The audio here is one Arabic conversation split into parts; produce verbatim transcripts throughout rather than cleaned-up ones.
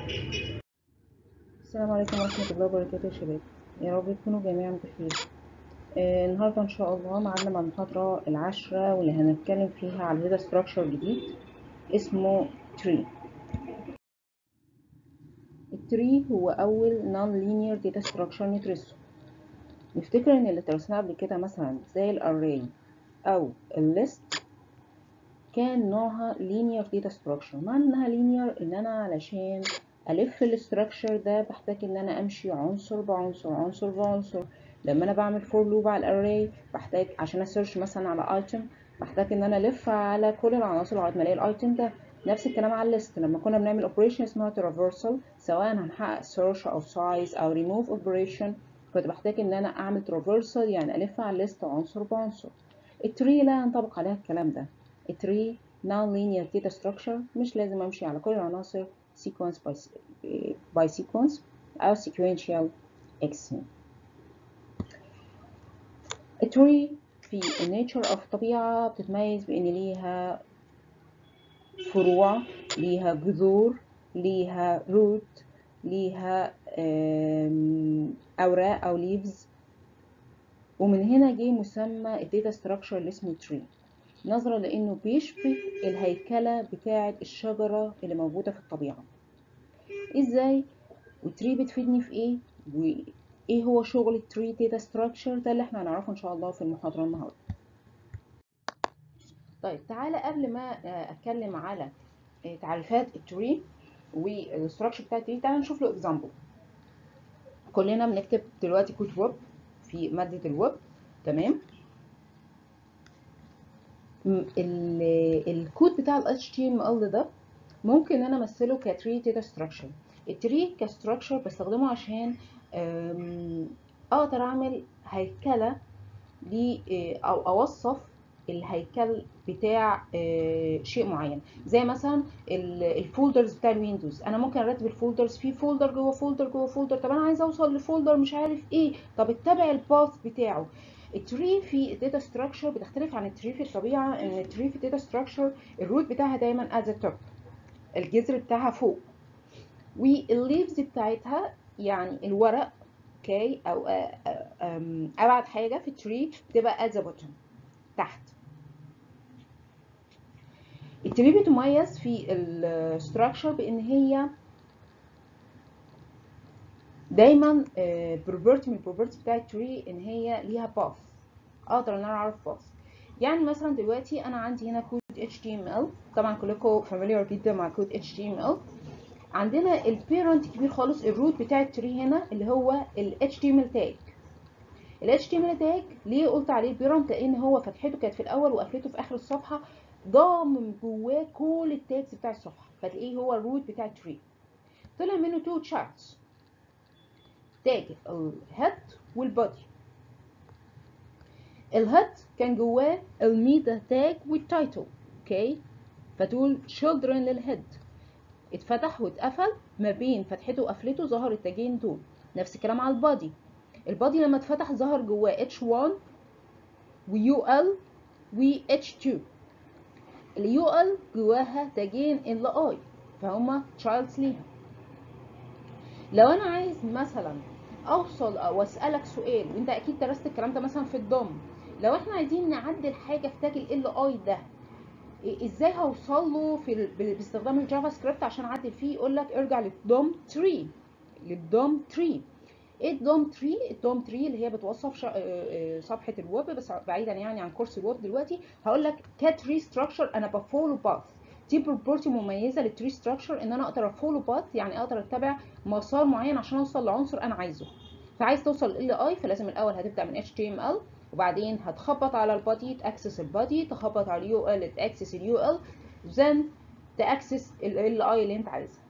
السلام عليكم ورحمة الله وبركاته يا شباب، يا رب تكونوا جميعا بخير. آه النهاردة إن شاء الله معانا مع المحاضرة العاشرة واللي هنتكلم فيها على داتا ستراكشر جديد اسمه تري. التري هو أول non linear data structure ندرسه. نفتكر إن اللي درسناه قبل كده مثلا زي الأري أو الليست كان نوعها linear data structure. معنى إنها linear إن أنا علشان ألف الستراكشر ده بحتاج إن أنا أمشي عنصر بعنصر عنصر بعنصر. لما أنا بعمل فور لوب على الأري بحتاج عشان أسيرش مثلا على ايتم بحتاج إن أنا ألف على كل العناصر لغاية ما ألاقي الايتم ده. نفس الكلام على الليست، لما كنا بنعمل اوبريشن اسمها ترافرسال سواء هنحقق سيرش أو سايز أو ريموف اوبريشن كنت بحتاج إن أنا أعمل ترافرسال يعني ألف على الليست عنصر بعنصر. التري لا ينطبق عليها الكلام ده. التري non-linear data structure مش لازم امشي على كل العناصر sequence by, by sequence او sequential axis. التري في النيتشر of الطبيعة بتتميز بان ليها فروع، ليها جذور، ليها root، ليها اوراق او leaves، ومن هنا جه مسمى الداتا structure اللي اسمه تري نظرا لانه بيشبه الهيكلة بتاعة الشجرة اللي موجودة في الطبيعة. ازاي؟ والتري بتفيدني في ايه؟ وايه هو شغل التري داتا ستراكشر ده اللي احنا هنعرفه ان شاء الله في المحاضرة النهاردة. طيب تعالى قبل ما اتكلم على تعريفات التري والستراكشر بتاع التري تعالى نشوف له اكزامبل. كلنا بنكتب دلوقتي كود ويب في مادة الويب، تمام؟ الكود بتاع ال إتش تي إم إل ده ممكن انا امثله كتري داتا ستراكشر. التري كستراكشر بستخدمه عشان اقدر اعمل هيكله ل او اوصف الهيكل بتاع شيء معين، زي مثلا الفولدرز بتاع الويندوز. انا ممكن ارتب الفولدرز في فولدر جوه فولدر جوه فولدر. طب انا عايزه اوصل لفولدر مش عارف ايه، طب اتبع الباث بتاعه. التري في الداتا ستراكشر بتختلف عن التري في الطبيعه، ان التري في الداتا ستراكشر الروت بتاعها دايما at the top، الجذر بتاعها فوق، والليفز بتاعتها يعني الورق اوكي او ابعد حاجه في التري بتبقى at the bottom تحت. التري بتميز في الستراكشر بان هي دايما بروبرتي من البروبرتي بتاع التري ان هي ليها باث، اقدر ان انا اعرف باث. يعني مثلا دلوقتي انا عندي هنا كود إتش تي إم إل، طبعا كلكم فاميليار جدا مع كود إتش تي إم إل. عندنا البيرنت كبير خالص، الروت بتاع التري هنا اللي هو ال إتش تي إم إل تاج. ال إتش تي إم إل تاج ليه قلت عليه بيرنت؟ لان هو فتحته كانت في الاول وقفلته في اخر الصفحه، ضامن جواه كل التاجز بتاع الصفحه، فتلاقيه هو الروت بتاع التري. طلع منه تو تشارتس، تاج الهيد والبودي. الهيد كان جواه الميتا تاج والتايتل، اوكي، فتقول children للهيد. اتفتح واتقفل، ما بين فتحته وقفلته ظهر التاجين دول. نفس الكلام على البادي. البادي لما اتفتح ظهر جواه إتش وان ويو ال و إتش تو. اليو ال جواها تاجين ال اي فهما تشايلدز ليها. لو انا عايز مثلا اوصل او اسالك سؤال، وانت اكيد درست الكلام ده مثلا في الضم، لو احنا عايزين نعدل حاجه في تاج ال اي ده ازاي هوصل له في باستخدام الجافا سكريبت عشان اعدل فيه؟ يقول لك ارجع للدوم تري. للدوم تري ايه الدوم تري؟ الدوم تري اللي هي بتوصف صفحه الويب، بس بعيدا يعني عن كورس الويب دلوقتي. هقول لك كتري ستراكشر انا بفولو باث. دي بروبرتي مميزه للتري ستراكشر، ان انا اقدر افولو باث يعني اقدر اتبع مسار معين عشان اوصل لعنصر انا عايزه. فعايز توصل ل اي فلازم الاول هتبدا من إتش تي إم إل، وبعدين هتخبط على البادي تاكسس البادي، تخبط على اليو ال تاكسس اليو ال، then تاكسس ال اي اللي انت عايزها.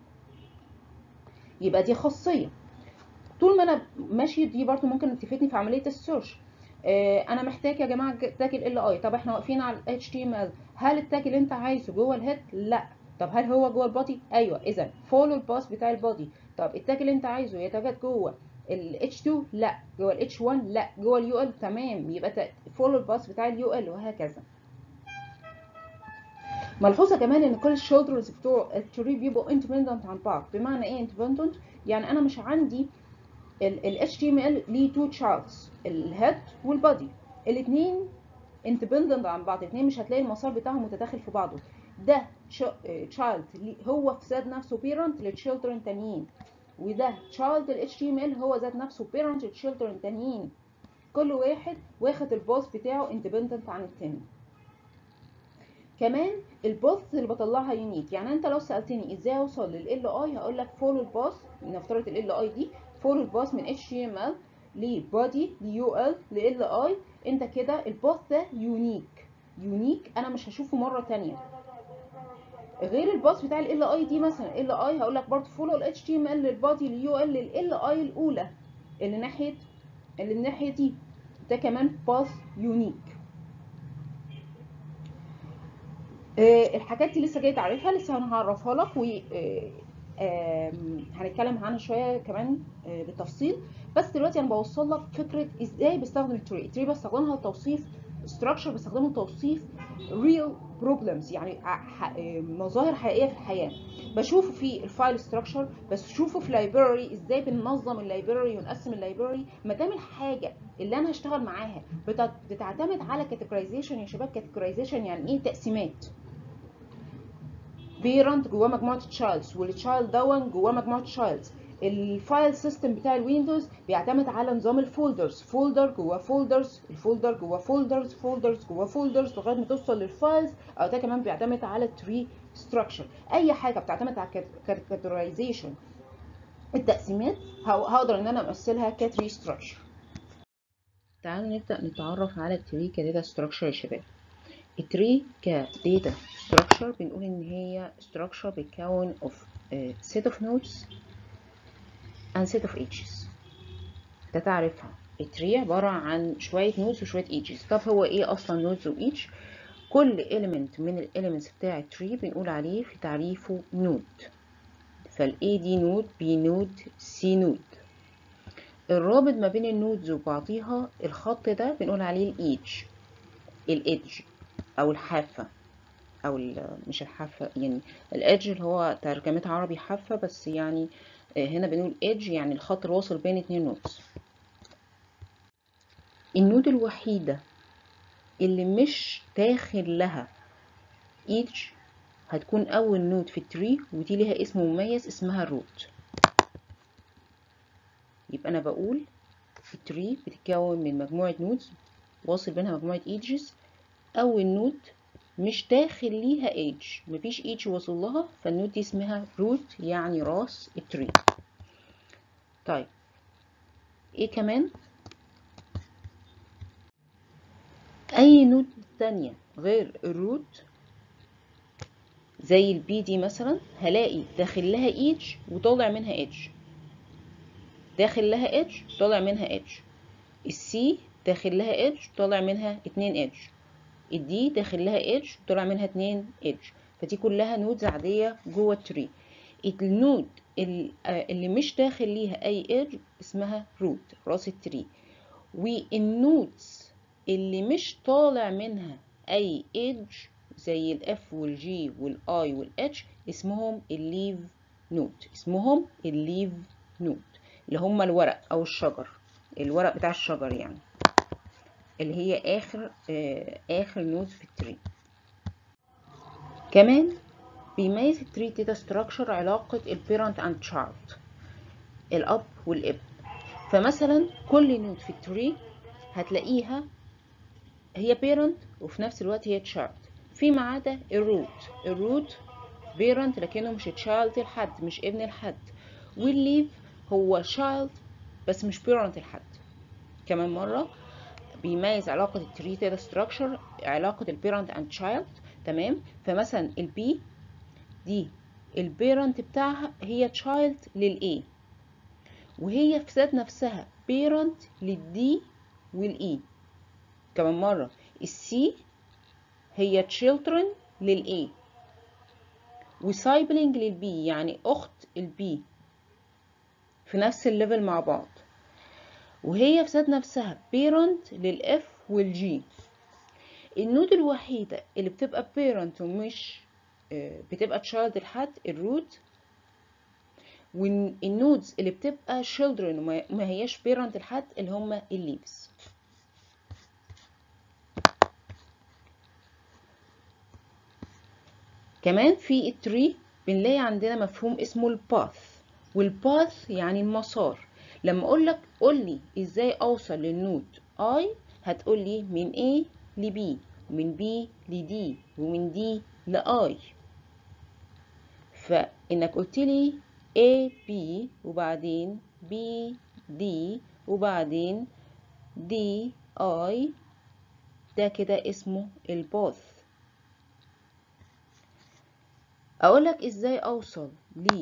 يبقى دي خاصيه. طول ما انا ماشي دي برضو ممكن تفيدني في عمليه السيرش. آه انا محتاج يا جماعه تاج ال اي، طب احنا واقفين على ال إتش تي إم إل، هل التاج اللي انت عايزه جوه الهيد؟ لا. طب هل هو جوه البادي؟ ايوه. اذا فولو الباث بتاع البادي. طب التاج اللي انت عايزه يتواجد جوه ال إتش تو؟ لا. جوه ال إتش وان؟ لا. جوه اليو ال؟ تمام، يبقى فولو الباث بتاع اليو ال، وهكذا. ملحوظه كمان ان كل الشولدرز بتوع التري بيبقوا اندبندنت عن بعض. بمعنى ايه اندبندنت؟ يعني انا مش عندي ال اتش تي ام ال ليه تو تشارتس، الهيد والبادي، الاثنين اندبندنت عن بعض، الاثنين مش هتلاقي المسار بتاعهم متداخل في بعضه. ده تشايلد هو في ذات نفسه بيرنت لتشيلدرن تانيين، وده تشايلد ال اتش تي ام ال هو ذات نفسه بيرنت لتشيلدرن تانيين. كل واحد واخد الباث بتاعه اندبندنت عن التاني. كمان الباث اللي بطلعها يونيك، يعني انت لو سالتني ازاي اوصل لل اي هقول لك فولو الباث، نفترض ال اي دي فولو الباث من اتش تي ام ال لبادي ليو ال لال اي. انت كده الباث ده يونيك، يونيك انا مش هشوفه مره ثانيه غير الباث بتاع ال اي دي. مثلا ال اي هقول لك برضه فولو ال اتش تي ام ال للبادي ليو ال لل اي الاولى اللي ناحيه اللي الناحيه دي، ده كمان باث يونيك. آه الحاجات دي لسه جاي تعرفها، لسه انا هعرفها لك، و آه هنتكلم عنها شويه كمان آه بالتفصيل. بس دلوقتي انا بوصل لك فكره ازاي بستخدم التري. التري بستخدمها لتوصيف structure، بستخدمه لتوصيف real problems، يعني مظاهر حقيقيه في الحياه. بشوفه في الفايل ستراكشر، بشوفه في لايبراري ازاي بننظم اللايبراري ونقسم اللايبراري. ما دام الحاجه اللي انا هشتغل معاها بتعتمد على كاتيجورايزيشن يا شباب. كاتيجورايزيشن يعني ايه؟ تقسيمات. بيرنت جواه مجموعه تشايلدز، والتشايلد دون جواه مجموعه تشايلدز. الفايل سيستم بتاع الويندوز بيعتمد على نظام الفولدرز، فولدر جوه فولدرز، الفولدر جوه فولدرز، فولدرز جوه فولدرز، لغايه ما توصل للفايلز. او ده كمان بيعتمد على تري ستراكشر. اي حاجه بتعتمد على كاتيجورايزيشن التقسيمات هقدر ان انا امثلها كتري ستراكشر. تعالوا نبدا نتعرف على التري كداتا ستراكشر يا شباب. التري كداتا ستراكشر بنقول ان هي ستراكشر بيتكون of a set of nodes and set of edges. ده تعرفها. التري عبارة عن شوية nodes وشوية edges. طب هو ايه اصلا nodes و edge؟ كل element من ال elements بتاع التري بنقول عليه في تعريفه node. فال A دي node، B node، C node. الرابط ما بين النودز وبعضيها الخط ده بنقول عليه الايدج، الايدج او الحافة، او مش الحافة يعني الادج اللي هو ترجمتها عربي حافة، بس يعني هنا بنقول ايدج يعني الخط الواصل بين اتنين نودز. النود الوحيدة اللي مش داخل لها ايدج هتكون اول نود في التري، ودي ليها اسم مميز اسمها الروت. يبقى انا بقول التري بتتكون من مجموعة نودز واصل بينها مجموعة ايدجز. اول نود مش داخل ليها ايدج، مفيش ايدج واصل لها، فالنود دي اسمها روت يعني راس التري. طيب ايه كمان؟ اي نود تانية غير الروت زي البي دي مثلا هلاقي داخل لها ايدج وطالع منها ايدج، داخل لها ايدج طالع منها ايدج. السي داخل لها ايدج طالع منها اتنين ايدج. الدي داخل لها ايدج طالع منها اتنين ايدج. فدي كلها نودز عادية جوه التري. النود اللي مش داخل ليها اي ايدج اسمها روت، راس التري. والنودز اللي مش طالع منها اي ايدج زي الاف والجي والاي والاتش اسمهم الليف نود، اسمهم الليف نود اللي هم الورق او الشجر، الورق بتاع الشجر يعني، اللي هي اخر آه اخر نود في التري. كمان بيميز التري داتا ستراكشر علاقة البيرنت اند تشايلد، الاب والابن. فمثلا كل نود في التري هتلاقيها هي بيرنت وفي نفس الوقت هي تشايلد، فيما عدا الروت. الروت بيرنت لكنه مش تشايلد لحد، مش ابن لحد. والليف هو تشايلد بس مش بيرنت لحد. كمان مرة بيميز علاقة التري داتا ستراكشر علاقة البيرنت اند تشايلد. تمام. فمثلا البي دي البيرنت بتاعها هي تشايلد للاي، وهي في ذات نفسها بيرنت للدي والاي. كمان مرة السي هي children للاي وسايبلينج للبي يعني اخت البي في نفس الليفل مع بعض، وهي في ذات نفسها بيرنت للاف والجي. النود الوحيدة اللي بتبقى بيرنت ومش بتبقى child لحد الروت، والنودز اللي بتبقى children وما هياش parent لحد اللي هم الليفز. كمان في التري بنلاقي عندنا مفهوم اسمه الباث، والباث يعني المسار. لما اقول لك قول لي ازاي اوصل للنود I، هتقول لي من A ل B، ومن B ل D، ومن D ل I. فانك قلت لي A B وبعدين B D وبعدين D I، ده كده اسمه الباث. اقول لك ازاي اوصل ل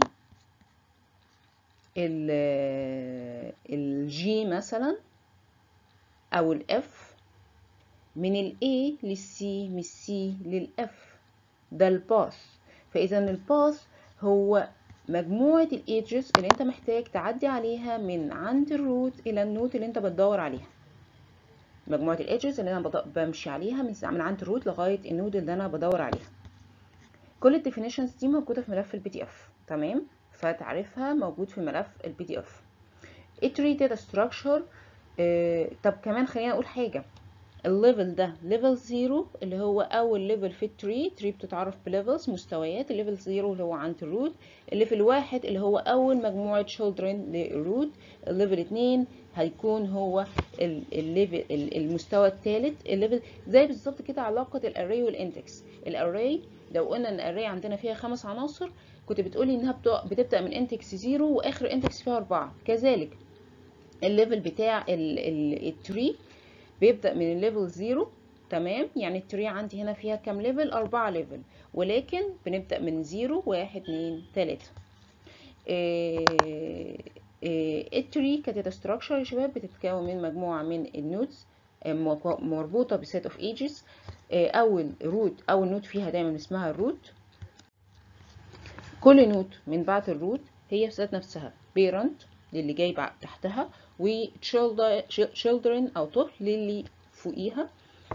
الجي مثلا او الاف، من الاي للسي، من السي للاف، ده الباث. فاذا الباث هو مجموعة الايدجز اللي انت محتاج تعدي عليها من عند الروت الى النود اللي انت بتدور عليها. مجموعة الايدجز اللي انا بمشي عليها من من عند الروت لغاية النود اللي انا بدور عليها. كل الديفينيشنز دي موجودة في ملف البي دي اف، تمام؟ فتعرفها موجود في ملف البي دي اف. التري داتا ستراكشر. طب كمان خلينا اقول حاجة، الليفل ده ليفل زيرو اللي هو اول ليفل في التري، تري بتتعرف بليفلز مستويات. الليفل زيرو اللي هو عند الروت، الليفل واحد اللي هو اول مجموعة children للروت، الليفل اتنين هيكون هو الليفل المستوى الثالث. الليفل زي بالظبط كده علاقة الاري والاندكس. الاري لو قلنا ان الاري عندنا فيها خمس عناصر، كنت بتقولي انها بتبدأ من اندكس زيرو واخر اندكس فيها اربعة. كذلك الليفل بتاع التري بيبدأ من الليفل زيرو، تمام؟ يعني التري عندي هنا فيها كام ليفل؟ أربعة ليفل، ولكن بنبدأ من زيرو، واحد، اتنين، تلاتة. التري كداتا ستراكشر يا شباب بتتكون من مجموعة من النودز مربوطة بسيت اوف ايجز. أول روت، أول نود فيها دايما اسمها الروت. كل نود من بعد الروت هي في ذات نفسها بيرنت للي جاي بعد تحتها، وchildren أو طفل للي فوقيها.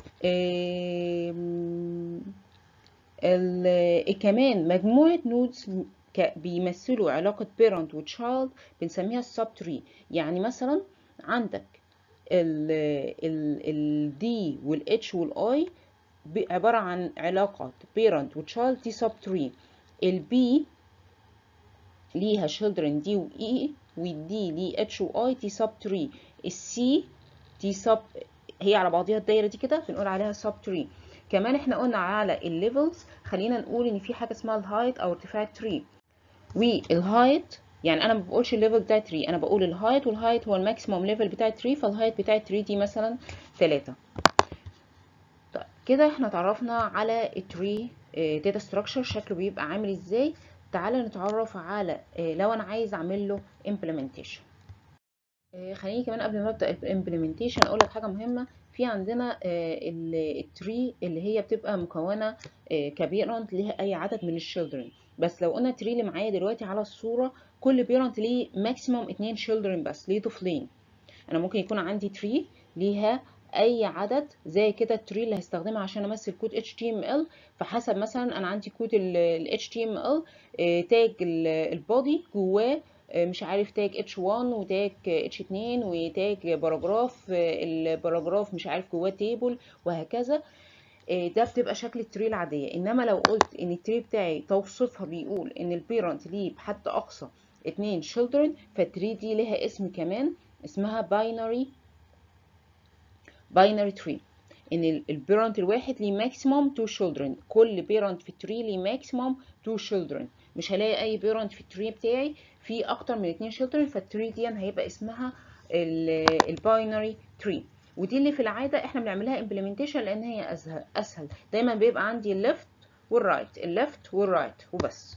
كمان مجموعة نودز بيمثلوا علاقة parent و child بنسميها السب تري. يعني مثلا عندك ال ال D وال H وال I عبارة عن علاقة parent و child، دي sub تري. ال B ليها children D و E، وال D ليه H و I، دي sub تري. ال C دي sub، هي على بعضيها الدايرة دي كده بنقول عليها sub تري. كمان احنا قلنا على الليفلز، خلينا نقول ان في حاجة اسمها الهايت او ارتفاع التري. والهايت يعني انا ما بقولش الليفل بتاع التري، انا بقول الهايت، والهايت هو الماكسيموم ليفل بتاع التري، فالهايت بتاع التري دي مثلا تلاتة. طيب كده احنا اتعرفنا على التري داتا ستراكشر شكله بيبقى عامل ازاي. تعالى نتعرف على لو انا عايز اعمل له implementation. خليني كمان قبل ما ابدا الامبلمنتيشن اقول لك حاجه مهمه. في عندنا التري اللي هي بتبقى مكونه كبيرنت ليها اي عدد من الشيلدرن، بس لو قلنا التري اللي معايا دلوقتي على الصوره كل بيرنت ليه ماكسيموم اتنين شيلدرن بس، ليه طفلين. انا ممكن يكون عندي تري ليها اي عدد زي كده التري اللي هستخدمها عشان امثل كود اتش تي ام ال. فحسب مثلا انا عندي كود ال اتش تي ام ال تاج البودي جواه مش عارف تاج اتش واحد وتاج اتش اتنين وتاج باراجراف، الباراجراف مش عارف جواه تيبل وهكذا. ده بتبقى شكل التري العاديه. انما لو قلت ان التري بتاعي توصيفها بيقول ان البيرنت ليه بحد اقصى اتنين children، فالتري دي لها اسم كمان اسمها باينري باينري تري. ان البيرنت الواحد ليه ماكسيموم تو children، كل بيرنت في التري ليه ماكسيموم تو children. مش هلاقي اي بيرنت في التري بتاعي في اكتر من اتنين children، فالتري دي هيبقى اسمها الباينري تري. ودي اللي في العاده احنا بنعملها implementation لان هي اسهل اسهل دايما بيبقى عندي الليفت والرايت، الليفت والرايت وبس.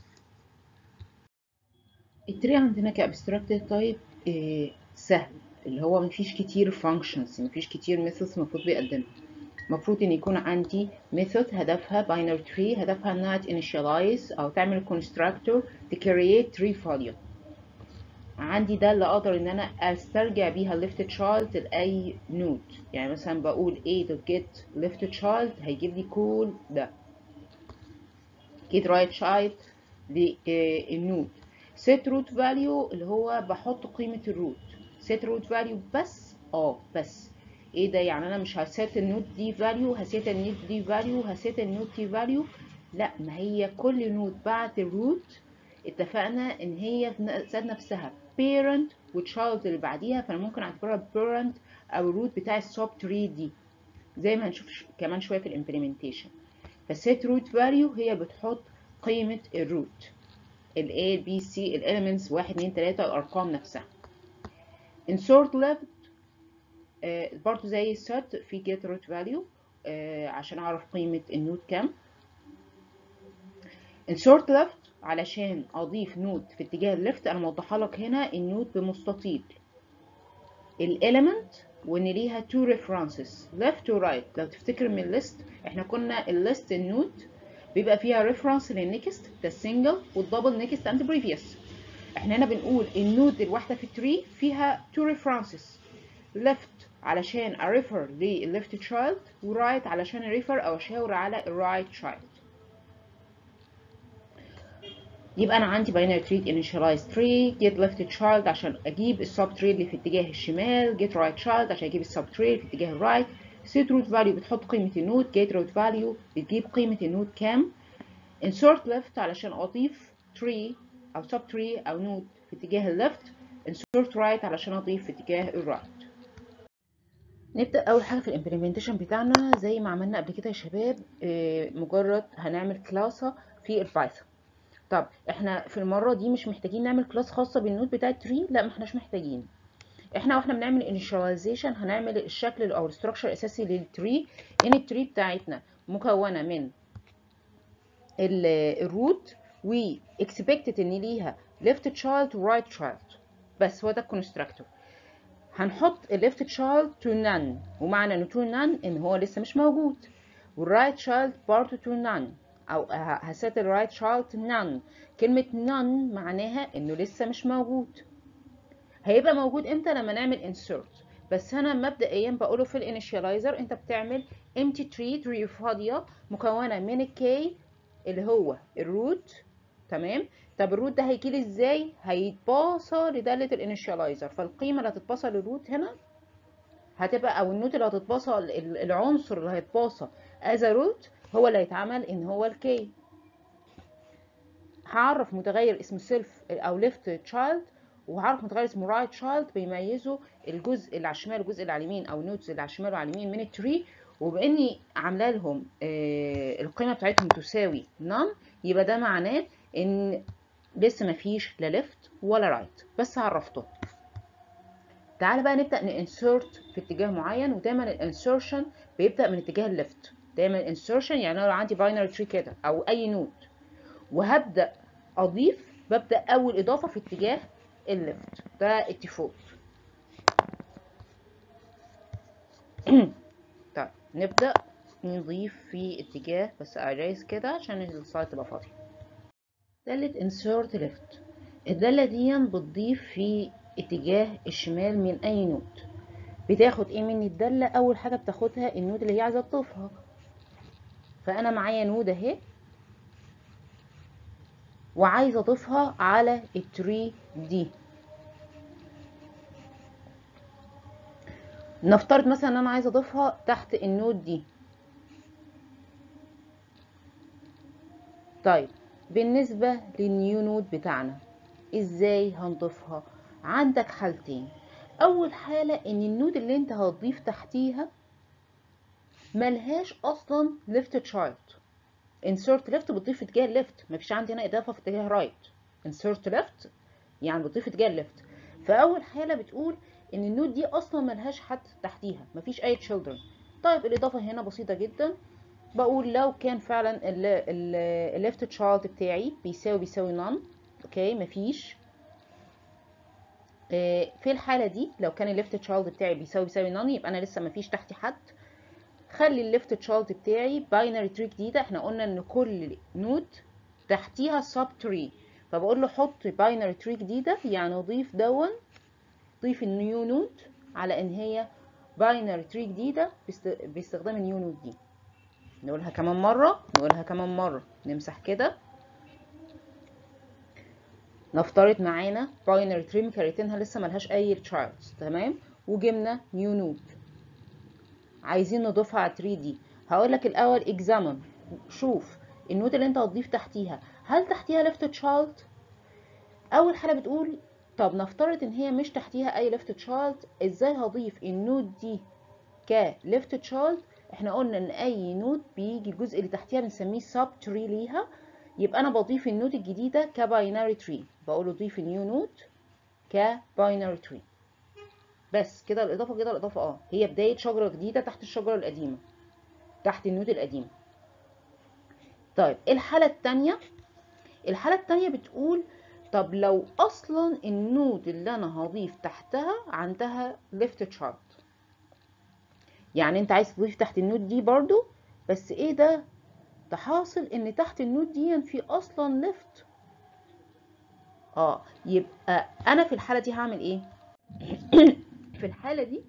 التري عندنا كابستراكت تايب سهل، اللي هو مفيش كتير functions، مفيش كتير methods المفروض بيقدمها. المفروض ان يكون عندي method هدفها binary tree، هدفها انها initialize او تعمل constructor to create tree value. عندي ده اللي اقدر ان انا استرجع بيها left child لاي node. يعني مثلا بقول a.get left child هيجيب لي كل ده. get right child للنود. set root value اللي هو بحط قيمة الروت. set root value بس اه بس ايه ده؟ يعني انا مش هسيت النود دي value، هسيت النود دي value، هسيت النود دي value. لا، ما هي كل نود بعد الروت اتفقنا ان هي ذات نفسها parent وتشايلد اللي بعديها، فانا ممكن اعتبرها parent او الروت بتاع السب تري دي زي ما هنشوف كمان شويه في الامبلمنتيشن. فالسيت روت فاليو هي بتحط قيمه الروت ال A B C الاليمنتس واحد اتنين تلاتة الارقام نفسها. insert left آه برضو زي set في get root value آه عشان اعرف قيمه النود كام. insert left علشان اضيف نود في اتجاه الليفت. انا موضحه لك هنا النود بمستطيل الاليمنت وان ليها two references left و right. لو تفتكر من الليست احنا كنا الليست النود بيبقى فيها reference للنكست ده السنجل والدبل نكست اند بريفيوس. احنا هنا بنقول النود الواحده في التري فيها two references left علشان اريفر للليفت تشايلد و right علشان اريفر او اشاور على الرايت تشايلد. يبقى انا عندي binary tree initialize tree get left child عشان اجيب السب تري اللي في اتجاه الشمال get right child عشان اجيب السب تري في اتجاه الرايت. set root value بتحط قيمة النود get root value بتجيب قيمة النود كام. insert left علشان اضيف tree او sub tree او نود في اتجاه الليفت. insert right علشان اضيف في اتجاه الرايت. نبدأ أول حاجة في الامبلمنتيشن بتاعنا زي ما عملنا قبل كده يا شباب. مجرد هنعمل كلاسة في البايثون. طب احنا في المره دي مش محتاجين نعمل كلاس خاصه بالنود بتاع التري، لا ما احناش محتاجين. احنا واحنا بنعمل انيشاليزيشن هنعمل الشكل او الستراكشر الاساسي للتري. ان التري بتاعتنا مكونه من الروت و expected ان ليها left child و right child، بس هو ده الكونستراكتور. هنحط الليفت child to none، ومعنى انه to none ان هو لسه مش موجود، والرايت child برضه to none او هسيت الرايت child none. كلمة none معناها انه لسه مش موجود. هيبقى موجود امتى؟ لما نعمل insert. بس انا مبدئيا بقوله في الانيشاليزر انت بتعمل empty tree tree فاضية مكونة من الكي اللي هو الروت. تمام. طب الروت ده هيجيلي ازاي؟ هيتباصى لدالة الانيشاليزر، فالقيمة اللي هتتباصى للروت هنا هتبقى او النوت اللي هتتباصى العنصر اللي هيتباصى as a root هو اللي هيتعمل ان هو الكي. هعرف متغير اسمه سيلف او ليفت تشايلد، وهعرف متغير اسمه رايت تشايلد بيميزوا الجزء اللي على الشمال والجزء اللي على اليمين او النوتس اللي على الشمال وعلى اليمين من التري. وباني عامله لهم آه القيمه بتاعتهم تساوي نون، يبقى ده معناه ان لسه مفيش لا ليفت ولا رايت، بس عرفته. تعالى بقى نبدا نانسرت في اتجاه معين، ودايما الانسرشن بيبدا من اتجاه الليفت. دايما الانسرشن يعني لو عندي باينري تري كده او اي نود وهبدا اضيف، ببدا اول اضافه في اتجاه الليفت، ده الديفولت. طيب نبدا نضيف في اتجاه، بس اريز كده عشان السلايد تبقى فاضيه. داله insert left، الداله دي بتضيف في اتجاه الشمال من اي نود. بتاخد ايه من الداله؟ اول حاجه بتاخدها النود اللي هي عايزه تضيفها. فانا معايا نود اهي وعايزه اضيفها على التري دي. نفترض مثلا ان انا عايزه اضيفها تحت النود دي. طيب بالنسبه للنيو نود بتاعنا ازاي هنضيفها؟ عندك حالتين. اول حاله ان النود اللي انت هتضيف تحتيها ملهاش اصلا ليفت تشايلد. insert left بتضيف في اتجاه الليفت، مفيش عندي هنا اضافه في اتجاه رايت. insert left يعني بتضيف في اتجاه الليفت. فاول حاله بتقول ان النود دي اصلا ملهاش حد تحتيها، مفيش اي children. طيب الاضافه هنا بسيطه جدا، بقول لو كان فعلا الليفت تشايلد بتاعي بيساوي بيساوي none، اوكي مفيش. في الحاله دي لو كان الليفت تشايلد بتاعي بيساوي بيساوي none يبقى انا لسه مفيش تحتي حد. خلي الليفت تشايلد بتاعي باينري تري جديده. احنا قلنا ان كل نود تحتيها سب تري، فبقول له حط باينري تري جديده، يعني اضيف دون، ضيف النيو نود على ان هي باينري تري جديده باستخدام النيو نود دي. نقولها كمان مرة، نقولها كمان مرة. نمسح كده. نفترض معانا باينري تري مكريتينها لسه ملهاش اي تشايلدز، تمام، وجبنا نيو نود عايزين نضيفها على تري دي. هقول لك الاول اكزامن، شوف النود اللي انت هتضيف تحتيها هل تحتيها ليفت تشايلد. اول حاجه بتقول طب نفترض ان هي مش تحتيها اي ليفت تشايلد، ازاي هضيف النود دي كليفت تشايلد؟ احنا قلنا ان اي نود بيجي الجزء اللي تحتيها بنسميه سب تري ليها، يبقى انا بضيف النود الجديده كباينري تري، بقول له ضيف نيو نود كباينري تري. بس كده الاضافه، كده الاضافه اه هي بدايه شجره جديده تحت الشجره القديمه، تحت النود القديمه. طيب الحاله الثانيه، الحاله الثانيه بتقول طب لو اصلا النود اللي انا هضيف تحتها عندها ليفت تشايلد، يعني انت عايز تضيف تحت النود دي برضو، بس ايه ده، ده حاصل ان تحت النود دي في اصلا ليفت. اه يبقى انا في الحاله دي هعمل ايه؟ في الحاله دي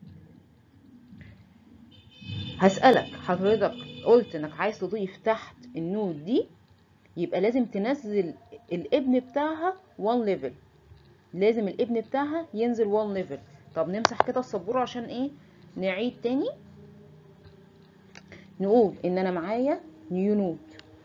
هسالك حضرتك قلت انك عايز تضيف تحت النود دي، يبقى لازم تنزل الابن بتاعها وان ليفل، لازم الابن بتاعها ينزل وان ليفل. طب نمسح كده السبوره عشان ايه، نعيد تاني. نقول ان انا معايا نيو نود،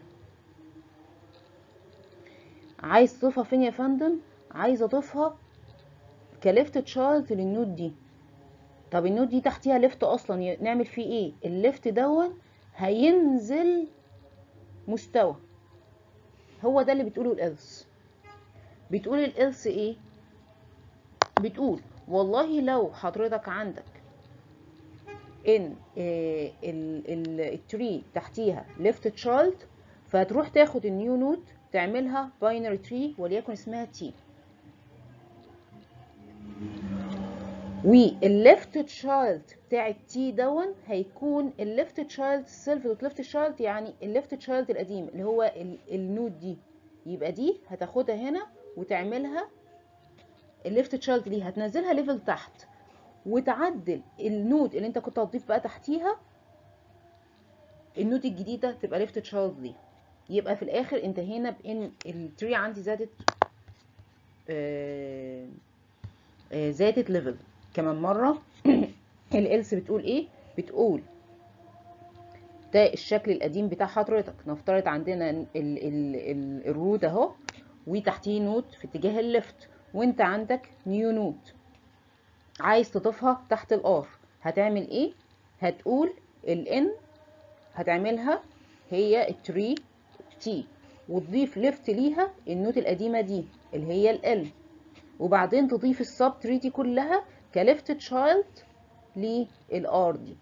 عايز تضيفها فين يا فندم؟ عايز اضيفها كليفت تشايلد للنود دي. طب النود دي تحتيها ليفت اصلا، نعمل فيه ايه؟ الليفت دون هينزل مستوى، هو ده اللي بتقوله الالس. بتقول الالس ايه؟ بتقول والله لو حضرتك عندك ان التري تحتيها ليفت تشايلد، فهتروح تاخد النيو نود تعملها باينري تري وليكن اسمها تي، والليفت تشايلد بتاع التي دون هيكون الليفت تشايلد سيلف دوت ليفت تشايلد، يعني الليفت تشايلد القديم اللي هو النود دي، يبقى دي هتاخدها هنا وتعملها الليفت تشايلد ليها، هتنزلها ليفل تحت وتعدل النود اللي انت كنت هتضيف بقى تحتيها النود الجديده تبقى ليفت تشايلد ليها. يبقى في الاخر انتهينا بان التري عندي زادت آه آه زادت ليفل. كمان مره الالس بتقول ايه؟ بتقول ده الشكل القديم بتاع حضرتك، نفترض عندنا ال ال ال الرود اهو وتحتيه نود في اتجاه الليفت، وانت عندك نيو نود عايز تضيفها تحت الار، هتعمل ايه؟ هتقول الان هتعملها هي التري تي وتضيف ليفت ليها النود القديمه دي اللي هي ال، وبعدين تضيف السب تري دي كلها كليفت تشايلد للار دي،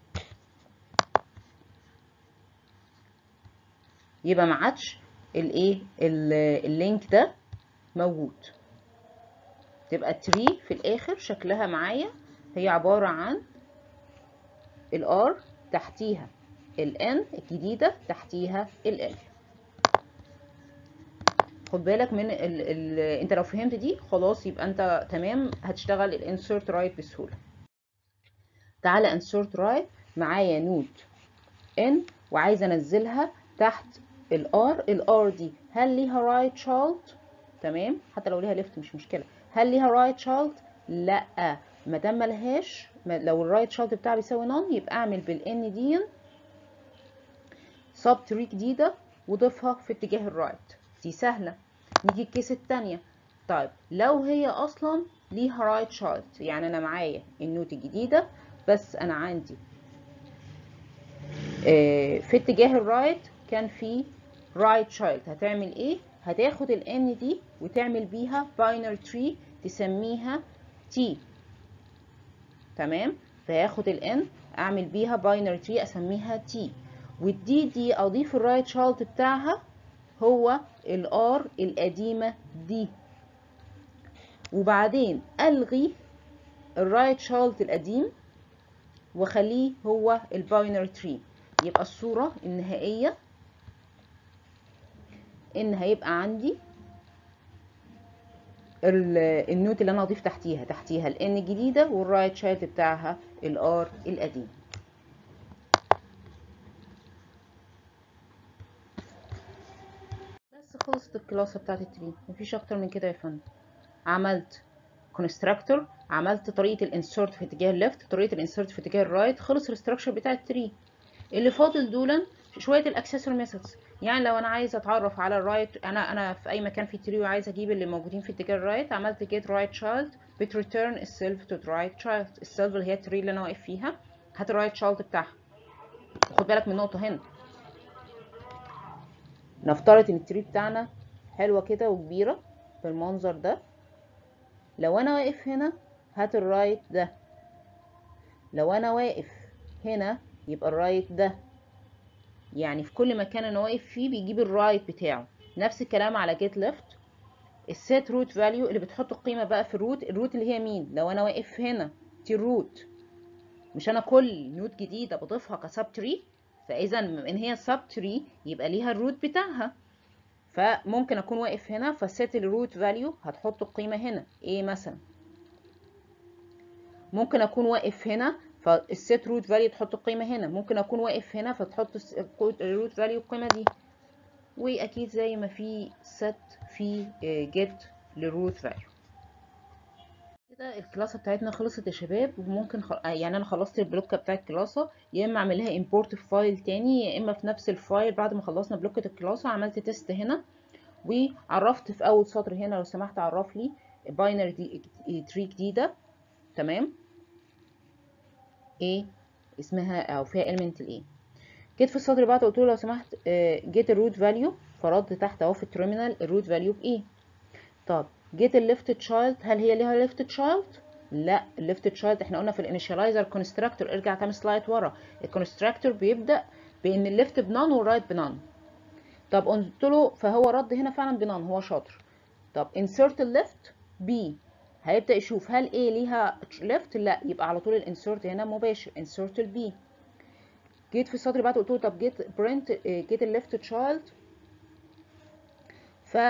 يبقى ما عادش الايه اللينك ده موجود. تبقى التري في الاخر شكلها معايا هي عباره عن الار تحتيها الان الجديده تحتيها ال. خد بالك من ال ال انت لو فهمت دي خلاص يبقى انت تمام، هتشتغل الانسرت رايت بسهوله. تعالى انسرت رايت، معايا نود ان وعايزه انزلها تحت الار، الار دي هل ليها رايت تشايلد؟ تمام، حتى لو ليها ليفت مش مشكله. هل ليها رايت تشايلد؟ لا، ما دام ملهاش، لو الرايت تشايلد بتاعي بيساوي نون يبقى اعمل بالان دي سب تري جديده وضيفها في اتجاه الرايت، دي سهله. نيجي الكيس الثانيه، طيب لو هي اصلا ليها رايت تشايلد، يعني انا معايا النوت الجديده بس انا عندي في اتجاه الرايت كان في رايت تشايلد، هتعمل ايه؟ هتاخد الان دي وتعمل بيها باينري تري تسميها تي، تمام، فهاخد الان اعمل بيها باينري تري اسميها تي، والدي دي اضيف الرايت تشايلد بتاعها هو الار القديمه دي، وبعدين الغي الرايت تشايلد القديم واخليه هو الباينري تري. يبقى الصوره النهائيه ان هيبقى عندي النوت اللي انا هضيف تحتيها تحتيها الان الجديده والرايت تشايلد بتاعها الار القديم. الكلاسة بتاعت التري، مفيش اكتر من كده يا فندم. عملت كونستراكتور، عملت طريقة الانسرت في اتجاه الليفت، طريقة الانسرت في اتجاه الرايت، خلص الاستراكشر بتاع التري. اللي فاضل دولا شويه الاكسسوري ميثودز. يعني لو انا عايزه اتعرف على الرايت، انا انا في اي مكان في التري وعايزه اجيب اللي موجودين في اتجاه الرايت، عملت جيت رايت تشايلد بتريتيرن السيلف تو رايت تشايلد. السيلف اللي هي التري اللي انا واقف فيها، هات الرايت تشايلد بتاعها. خد بالك من نقطه هنا، نفترض ان التري بتاعنا حلوه كده وكبيره بالمنظر ده. لو انا واقف هنا هات الرايت ده، لو انا واقف هنا يبقى الرايت ده. يعني في كل مكان انا واقف فيه بيجيب الرايت بتاعه. نفس الكلام على جيت ليفت. السيت روت فاليو اللي بتحط القيمه بقى في الروت، الروت اللي هي مين؟ لو انا واقف هنا دي الروت، مش انا كل نوت جديده بضيفها كسب تري، فاذا ان هي سب تري يبقى ليها الروت بتاعها. فممكن اكون واقف هنا فالسيت الروت فاليو هتحط القيمه هنا ايه مثلا. ممكن اكون واقف هنا فالسيت روت فاليو تحط القيمه هنا. ممكن اكون واقف هنا فتحط الروت فاليو القيمه دي. واكيد زي ما في set في get للروت فاليو. كده الكلاسه بتاعتنا خلصت يا شباب. وممكن خ... يعني انا خلصت البلوكه بتاع الكلاسه، يا اما اعمل لها import في فايل تاني، يا اما في نفس الفايل بعد ما خلصنا بلوكه الكلاسه عملت تيست هنا وعرفت في اول سطر هنا لو سمحت عرف لي باينري تري جديده. تمام، ايه اسمها او فيها element الايه. جيت في السطر اللي بعده قلت له لو سمحت جيت الروت فاليو، فرد تحت اهو في التيرمينال الروت فاليو بايه. طب جيت الليفت تشايلد، هل هي ليها ليفت تشايلد؟ لا، الليفت تشايلد احنا قلنا في الانيشاليزر كونستراكتور، ارجع كام سلايد ورا، الكونستراكتور بيبدا بان الليفت بنان والرايت بنان. طب قلت له فهو رد هنا فعلا بنان، هو شاطر. طب insert الليفت بي، هيبدا يشوف هل ايه ليها ليفت؟ لا، يبقى على طول الانسرت هنا مباشر insert البي. جيت في السطر اللي بعده قلت له طب جيت برنت جيت الليفت تشايلد، ف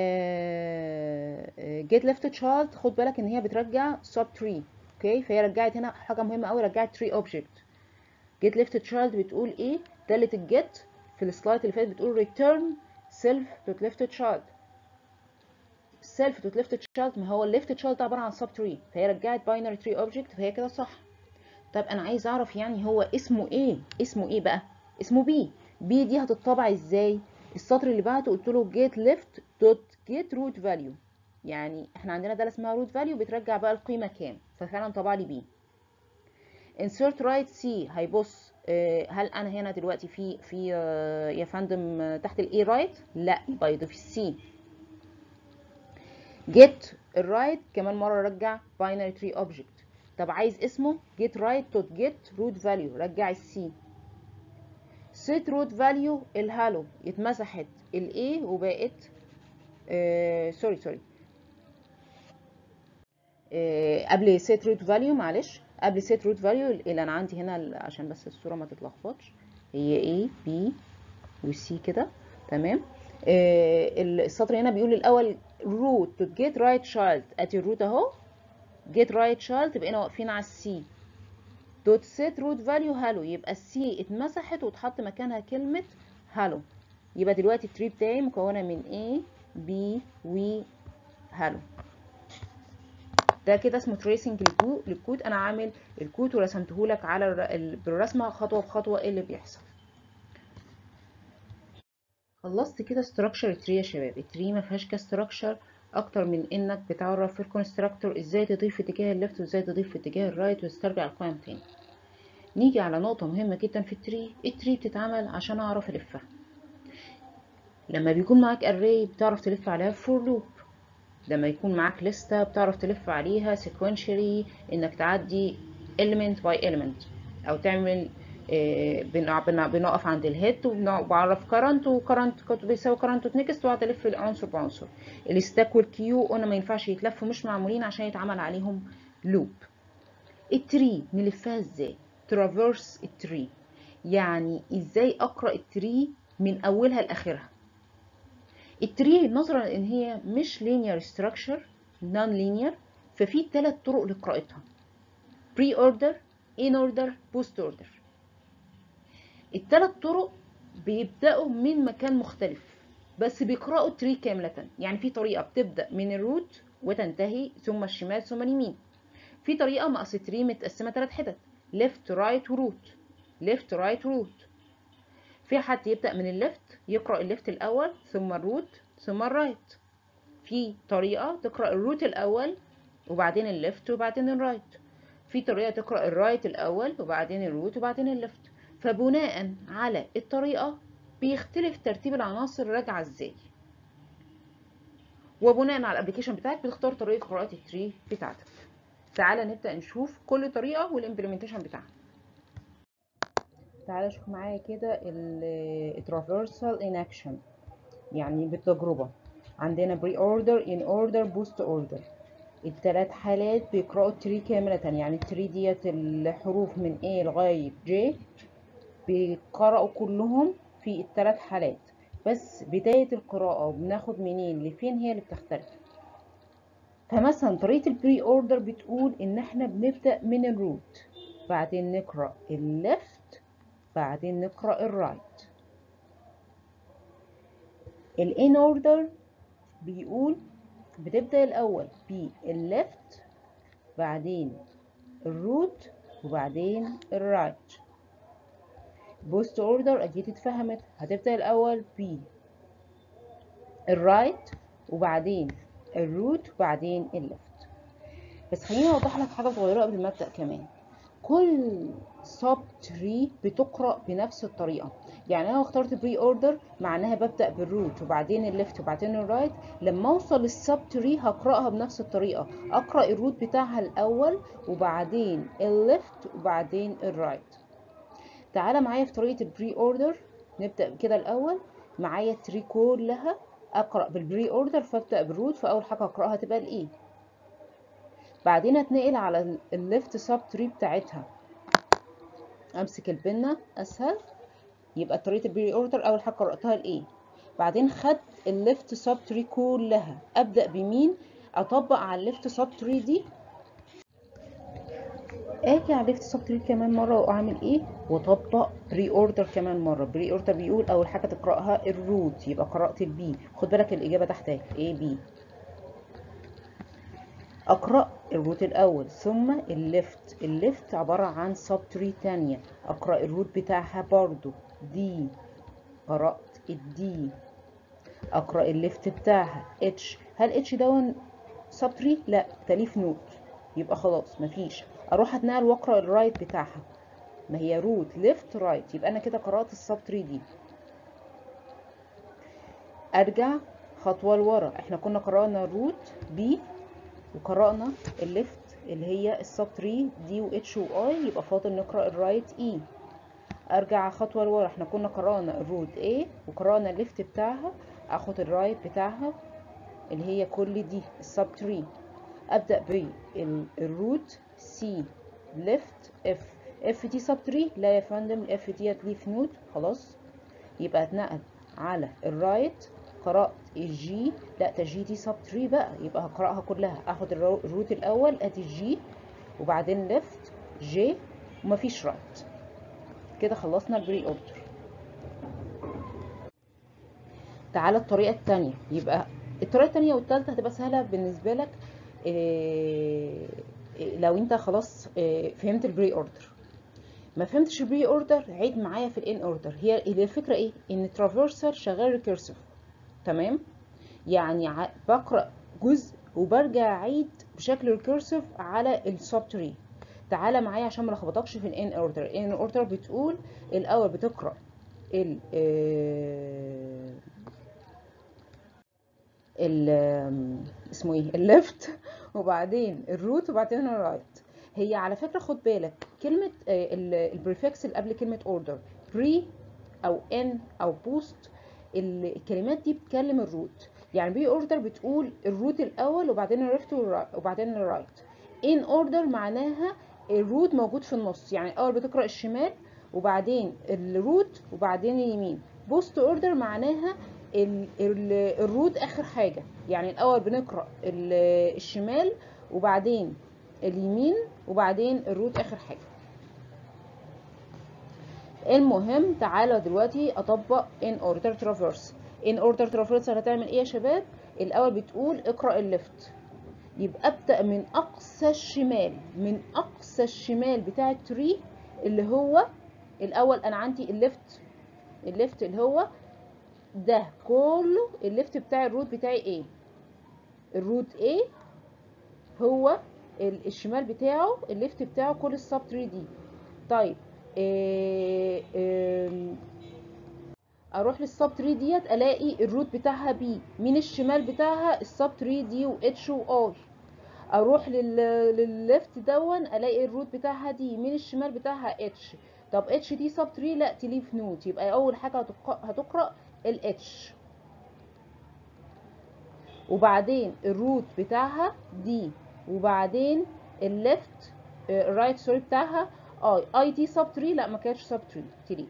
جيت ليفت تشايلد خد بالك ان هي بترجع سب تري. اوكي، فهي رجعت هنا حاجه مهمه قوي، رجعت تري اوبجكت. جيت ليفت تشايلد بتقول ايه؟ داله الجيت في السلايد اللي فات بتقول ريتيرن سيلف دوت ليفت تشايلد. سيلف دوت ليفت تشايلد، ما هو الليفت تشايلد عباره عن سب تري، فهي رجعت باينري تري اوبجكت، فهي كده صح. طب انا عايز اعرف يعني هو اسمه ايه؟ اسمه ايه بقى؟ اسمه بي. بي دي هتطبع ازاي؟ السطر اللي بعده قلت له get left dot get root value، يعني احنا عندنا ده اسمها root value بترجع بقى القيمه كام، ففعلا طبع لي بي. insert right c، هيبص هل انا هنا دلوقتي في في يا فندم تحت الاي رايت؟ لا، يبقى يضيف السي. get الرايت كمان مره رجع binary tree object. طب عايز اسمه get right dot get root value، رجع السي. set root value الهالو اتمسحت الاي وبقت آه سوري سوري آه قبل set root value، معلش قبل set root value اللي انا عندي هنا عشان بس الصوره ما تتلخبطش، هي A B و C كده. تمام. آه السطر هنا بيقول الاول root to get right child، ادي الروت اهو get right child، بقينا واقفين على السي دوت set root value هالو، يبقى السي اتمسحت واتحط مكانها كلمه هالو. يبقى دلوقتي التري بتاعي مكونه من A B و هالو. ده كده اسمه تريسنج للكود. انا عامل الكود ورسمته لك على بالرسمه خطوه بخطوه ايه اللي بيحصل. خلصت كده استراكشر التري يا شباب. التري ما فيهاش كاستراكشر اكتر من انك بتعرف في الكونستراكتور ازاي تضيف في اتجاه الليفت وازاي تضيف في اتجاه الرايت وتسترجع القيم تاني. نيجي على نقطه مهمه جدا في التري. التري بتتعمل عشان اعرف الفها. لما بيكون معاك اري بتعرف تلف عليها فور لوب، لما يكون معاك لستة بتعرف تلف عليها sequentially، انك تعدي element by element، او تعمل آه بنقف عند الهيد وبعرف current وcurrent بيساوي current next واقعد الف عنصر بعنصر. الستاك والكيو قلنا ما ينفعش يتلفوا، مش معمولين عشان يتعمل عليهم لوب. التري نلفها ازاي؟ traverse التري، يعني ازاي اقرا التري من اولها لاخرها. التري نظرا ان هي مش linear structure non linear، ففي ثلاث طرق لقراءتها: pre order in order post order. الثلاث طرق بيبدأوا من مكان مختلف. بس بيقرأوا التري كاملة. يعني في طريقة بتبدأ من الروت وتنتهي ثم الشمال ثم اليمين. في طريقة مقص تري متقسمة ثلاث حتت، ليفت رايت وروت، ليفت رايت وروت. في حد يبدأ من الليفت يقرأ الليفت الأول ثم الروت ثم الرايت. في طريقة تقرأ الروت الأول وبعدين الليفت وبعدين الرايت. في طريقة تقرأ الرايت الأول وبعدين الروت وبعدين الليفت. فبناء على الطريقة بيختلف ترتيب العناصر راجعة ازاي، وبناء على الابلكيشن بتاعك بتختار طريقة قراءة التري بتاعتك. تعالى نبدأ نشوف كل طريقة والامبلمنتيشن بتاعها. تعالى شوف معايا كده الترافيرسال ان اكشن، يعني بالتجربة. عندنا بري اوردر، ان اوردر، بوست اوردر. التلات حالات بيقرأوا التري كاملة، يعني التري ديت الحروف من A لغاية J بيقرأوا كلهم في التلات حالات، بس بداية القراءة بناخد منين لفين هي اللي بتختلف. فمثلا طريقة البري اوردر بتقول ان احنا بنبدأ من الروت، بعدين نقرأ الليفت، بعدين نقرأ الرايت. الان اوردر بيقول بتبدأ الاول بالليفت، بعدين الروت، وبعدين الرايت. بوست اوردر اكيد اتفهمت، هتبدأ الاول بالرايت وبعدين الروت وبعدين الليفت. بس خليني اوضح لك حاجه صغيره قبل ما ابدا كمان. كل سب تري بتقرا بنفس الطريقه. يعني انا لو اخترت بري اوردر معناها ببدا بالروت وبعدين الليفت وبعدين الرايت. لما اوصل للسب تري هقراها بنفس الطريقه، اقرا الروت بتاعها الاول وبعدين الليفت وبعدين الرايت. تعالى معايا في طريقه البري اوردر، نبدا كده الاول. معايا التري كلها اقرا بالبري اوردر، فابدا بالروت، فاول حاجه اقراها تبقى الايه، بعدين اتنقل على الليفت سب تري بتاعتها، امسك البنه اسهل. يبقى طريقه البري اوردر اول حاجه قراتها الايه، بعدين خدت الليفت سب تري كلها، ابدا بمين، اطبق على الليفت سب تري دي، اجي على الليفت سب تري كمان مره واعمل ايه، واطبق بري اوردر كمان مره. بري اوردر بيقول اول حاجه تقراها الروت، يبقى قرات البي. خد بالك الاجابه تحت ايه، بي. اقرا الروت الاول ثم الليفت. الليفت عباره عن سب تري تانية، اقرا الروت بتاعها برضو دي، قرات الدي. اقرا الليفت بتاعها اتش. هل اتش دون سب تري؟ لا، تاليف نوت، يبقى خلاص مفيش. اروح اتنقل واقرا الرايت بتاعها، ما هي روت ليفت رايت، يبقى انا كده قرات السب تري دي. ارجع خطوه لورا، احنا كنا قرانا الروت بي وقرانا الليفت اللي هي السب تري دي و اتش و اي، يبقى فاضل نقرا الرايت اي. ارجع خطوه لورا، احنا كنا قرانا الروت اي وقرانا الليفت بتاعها، اخد الرايت بتاعها اللي هي كل دي السب تري. ابدا بالروت سي، ليفت اف. اف دي سب تري؟ لا يا فندم، الاف ديت ليف نوت، خلاص. يبقى اتنقل على الرايت، قرأت الجي. لا، ده الجي دي سب تري بقى، يبقى هقرأها كلها. اخد الروت الاول ادي الجي وبعدين ليفت جي ومفيش رايت. كده خلصنا البري اوردر. تعالى الطريقة التانية. يبقى الطريقة التانية والتالتة هتبقى سهلة بالنسبة لك إيه إيه لو انت خلاص إيه فهمت البري اوردر. ما فهمتش البري اوردر عيد معايا في الان اوردر. هي الفكرة ايه؟ ان ترافيرسال شغال ريكيرسيف، تمام؟ يعني بقرأ جزء وبرجع اعيد بشكل ريكيرسيف على السب تري. تعالى معايا عشان ما لخبطكش في الان اوردر. الان اوردر بتقول الاول بتقرأ ال ال اسمه ايه، الليفت وبعدين الروت وبعدين الرايت. هي على فكرة خد بالك كلمة البريفكس اللي قبل كلمة اوردر، بري او ان او بوست، الكلمات دي بتكلم الروت. يعني بري اوردر بتقول الروت الاول وبعدين الليفت وبعدين الرايت. ان اوردر معناها الروت موجود في النص، يعني الاول بتقرا الشمال وبعدين الروت وبعدين اليمين. بوست اوردر معناها ال ال الروت اخر حاجه، يعني الاول بنقرا الشمال وبعدين اليمين وبعدين الروت اخر حاجه. المهم تعالى دلوقتي اطبق ان اوردر ترافيرس. ان اوردر ترافيرسال هتعمل ايه يا شباب؟ الاول بتقول اقرا الليفت، يبقى ابدا من اقصى الشمال، من اقصى الشمال بتاع التري اللي هو الاول. انا عندي الليفت، الليفت اللي هو ده كله الليفت بتاع الروت بتاعي ايه؟ الروت ايه هو الشمال بتاعه، الليفت بتاعه كل السب تري دي. طيب إيه إيه اروح للسب تري ديت الاقي الروت بتاعها بي، مين الشمال بتاعها؟ السب تري دي واتش واي. اروح لل للليفت دون الاقي الروت بتاعها دي، مين الشمال بتاعها؟ اتش. طب اتش دي سب تري؟ لا تليف نوت، يبقى اول حاجه هتقرا الاتش، وبعدين الروت بتاعها دي، وبعدين الليفت الرايت سوري بتاعها اي. اي دي سب تري؟ لا ما كانتش سب تري تليف.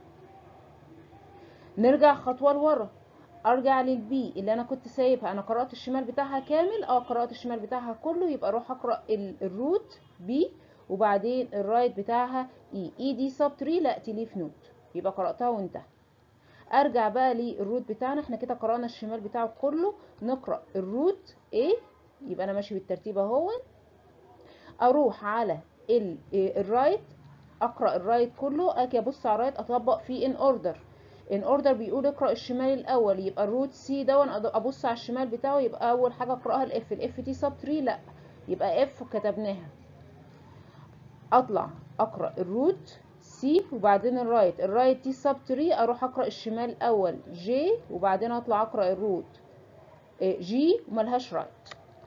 نرجع خطوه لورا، ارجع للبي اللي انا كنت سايبها، انا قرات الشمال بتاعها كامل، اه قرات الشمال بتاعها كله، يبقى اروح اقرا الروت بي، وبعدين الرايت بتاعها اي. اي دي سب تري؟ لا تليف نوت، يبقى قراتها وانتهى. ارجع بقى للروت بتاعنا، احنا كده قرانا الشمال بتاعه كله، نقرا الروت ايه، يبقى انا ماشي بالترتيب اهو. اروح على الرايت اقرا الرايت كله، اجي ابص على الرايت اطبق فيه ان اوردر. ان اوردر بيقول اقرا الشمال الاول، يبقى الروت سي دون ابص على الشمال بتاعه، يبقى اول حاجه اقراها الاف. الاف دي سب تري؟ لا، يبقى اف كتبناها. اطلع اقرا الروت سي وبعدين الرايت، الرايت دي سب تري، اروح اقرا الشمال الاول جي، وبعدين اطلع اقرا الروت جي وملهاش رايت.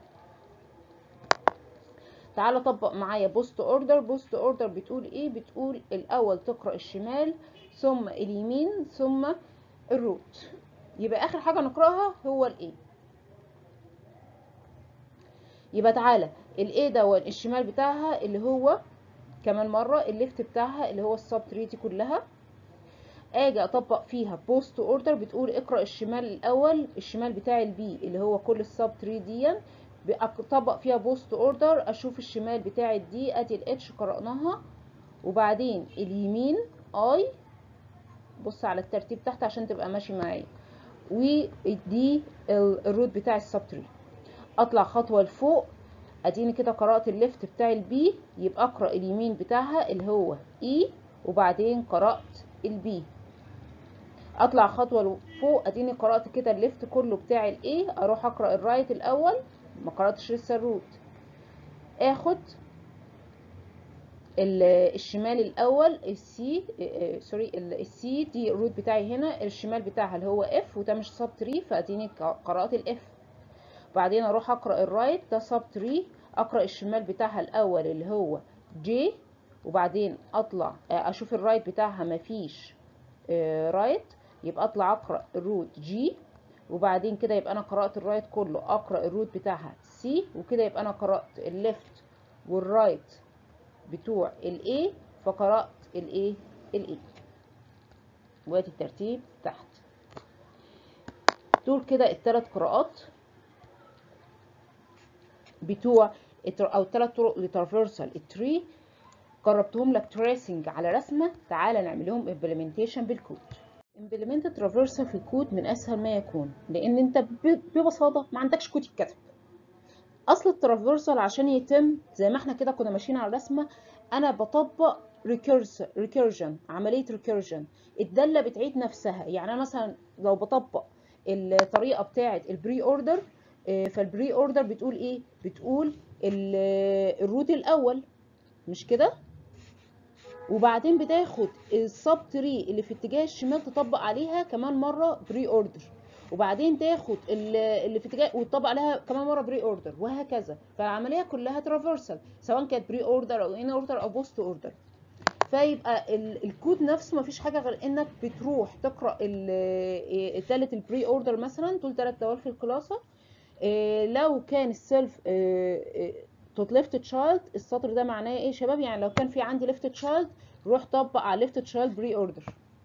تعالى طبق معايا بوست اوردر. بوست اوردر بتقول ايه؟ بتقول الاول تقرا الشمال ثم اليمين ثم الروت، يبقى اخر حاجه نقراها هو الايه. يبقى تعالى الايه دون الشمال بتاعها اللي هو كمان مره الليفت بتاعها اللي هو السب تري دي كلها، اجي اطبق فيها بوست اوردر بتقول اقرا الشمال الاول، الشمال بتاع البي اللي هو كل السب تري دي، اطبق فيها بوست اوردر، اشوف الشمال بتاع الدي ادي الاتش قرأناها، وبعدين اليمين اي، بص على الترتيب تحت عشان تبقى ماشي معايا، ودي الروت بتاع السب تري. اطلع خطوه لفوق، اديني كده قرأت الليفت بتاع البي، يبقى اقرأ اليمين بتاعها اللي هو اي، وبعدين قرأت البي. اطلع خطوه لفوق، اديني قرأت كده الليفت كله بتاع الاي، اروح اقرأ الرايت الاول، ما قرأتش لسه الروت، اخد الشمال الاول السي سوري السي دي الروت بتاعي هنا، الشمال بتاعها اللي هو اف، وده مش سب تري فاديني قرأت الاف. بعدين اروح اقرأ الرايت ده سب تري، اقرأ الشمال بتاعها الاول اللي هو جي، وبعدين اطلع اشوف الرايت بتاعها مفيش رايت، يبقى اطلع اقرأ الروت جي، وبعدين كده يبقى انا قرأت الرايت كله، اقرأ الروت بتاعها سي، وكده يبقى انا قرأت الليفت والرايت بتوع الاي، فقرأت الايه الاي. وادي الترتيب تحت. دول كده الثلاث قراءات بتوع او الثلاث طرق لترافيرسال التري، قربتهم لك تريسنج على رسمه. تعالى نعمل لهم امبلمنتيشن بالكود. امبلمنت الترافيرسال في الكود من اسهل ما يكون، لان انت ببساطه ما عندكش كود يتكتب. اصل الترافيرسال عشان يتم زي ما احنا كده كنا ماشيين على الرسمه، انا بطبق ريكيرجن، عمليه ريكيرجن، الداله بتعيد نفسها. يعني انا مثلا لو بطبق الطريقه بتاعه البري اوردر، فالبري اوردر بتقول ايه؟ بتقول الروت الاول مش كده، وبعدين بتاخد السب تري اللي في اتجاه الشمال تطبق عليها كمان مره بري اوردر، وبعدين تاخد اللي في اتجاه وتطبق عليها كمان مره بري اوردر، وهكذا. فالعمليه كلها ترافيرسال سواء كانت بري اوردر او ان اوردر او بوست اوردر. فيبقى الكود نفسه مفيش حاجه غير انك بتروح تقرا داله البري اوردر مثلا، دول ثلاث دوال في الخلاصه. لو كان السيلف توت ليفت تشايلد، السطر ده معناه ايه يا شباب؟ يعني لو كان في عندي ليفت تشايلد روح طبق على ليفت تشايلد بري اوردر.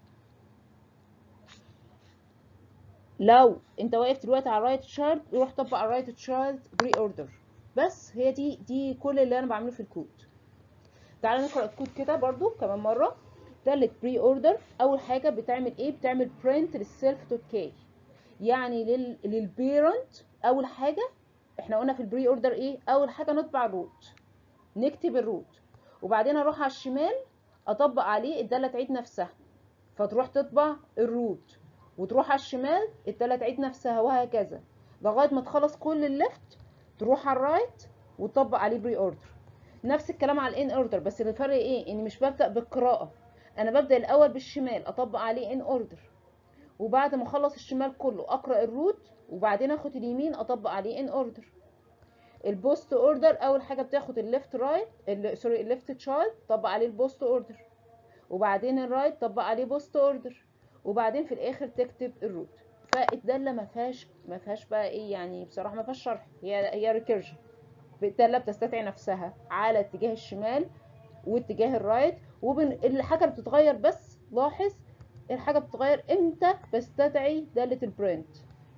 لو انت واقف دلوقتي على رايت تشايلد روح طبق على رايت تشايلد بري اوردر. بس هي دي دي كل اللي انا بعمله في الكود. تعالى نقرا الكود كده برضو كمان مره. داله بري اوردر اول حاجه بتعمل ايه؟ بتعمل برنت للسيلف دوت كي. يعني لل للبيرنت اول حاجه احنا قلنا في البري اوردر ايه، اول حاجه نطبع الروت، نكتب الروت، وبعدين اروح على الشمال اطبق عليه الداله تعيد نفسها، فتروح تطبع الروت وتروح على الشمال الداله تعيد نفسها، وهكذا لغايه ما تخلص كل الليفت، تروح على الرايت وتطبق عليه بري اوردر. نفس الكلام على الان اوردر، بس الفرق ايه، اني مش ببدا بالقراءه، انا ببدا الاول بالشمال اطبق عليه ان اوردر، وبعد ما اخلص الشمال كله اقرا الروت، وبعدين اخد اليمين اطبق عليه ان اوردر. البوست اوردر اول حاجه بتاخد الليفت رايت، سوري الليفت تشايلد طبق عليه البوست اوردر، وبعدين الرايت طبق عليه بوست اوردر، وبعدين في الاخر تكتب الروت. فالداله ما فيهاش ما فيهاش بقى ايه يعني، بصراحه ما فيهاش شرح، هي هي ريكيرجن. الداله بتستدعي نفسها على اتجاه الشمال واتجاه الرايت، وبن الحاجه اللي بتتغير، بس لاحظ الحاجه بتتغير امتى بستدعي داله البرنت.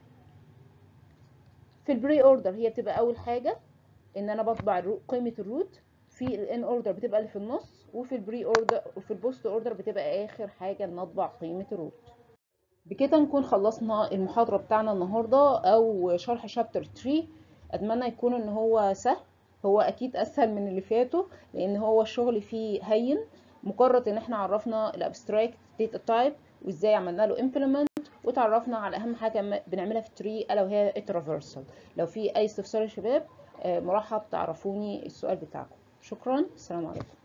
في البري اوردر هي بتبقى اول حاجه ان انا بطبع الرو... قيمه الروت، في الان اوردر بتبقى اللي في النص، وفي البري اوردر وفي البوست اوردر بتبقى اخر حاجه ان اطبع قيمه الروت. بكده نكون خلصنا المحاضره بتاعنا النهارده او شرح شابتر ثلاثة. اتمنى يكون ان هو سهل، هو اكيد اسهل من اللي فاتوا لان هو الشغل فيه هين، مجرد ان احنا عرفنا الابستراكت داتا تايب وازاي عملنا له امبلمنت، وتعرفنا على اهم حاجه بنعملها في التري الا وهي الترافيرسال. لو في اي استفسار يا شباب مرحب تعرفوني السؤال بتاعكم. شكرا، السلام عليكم.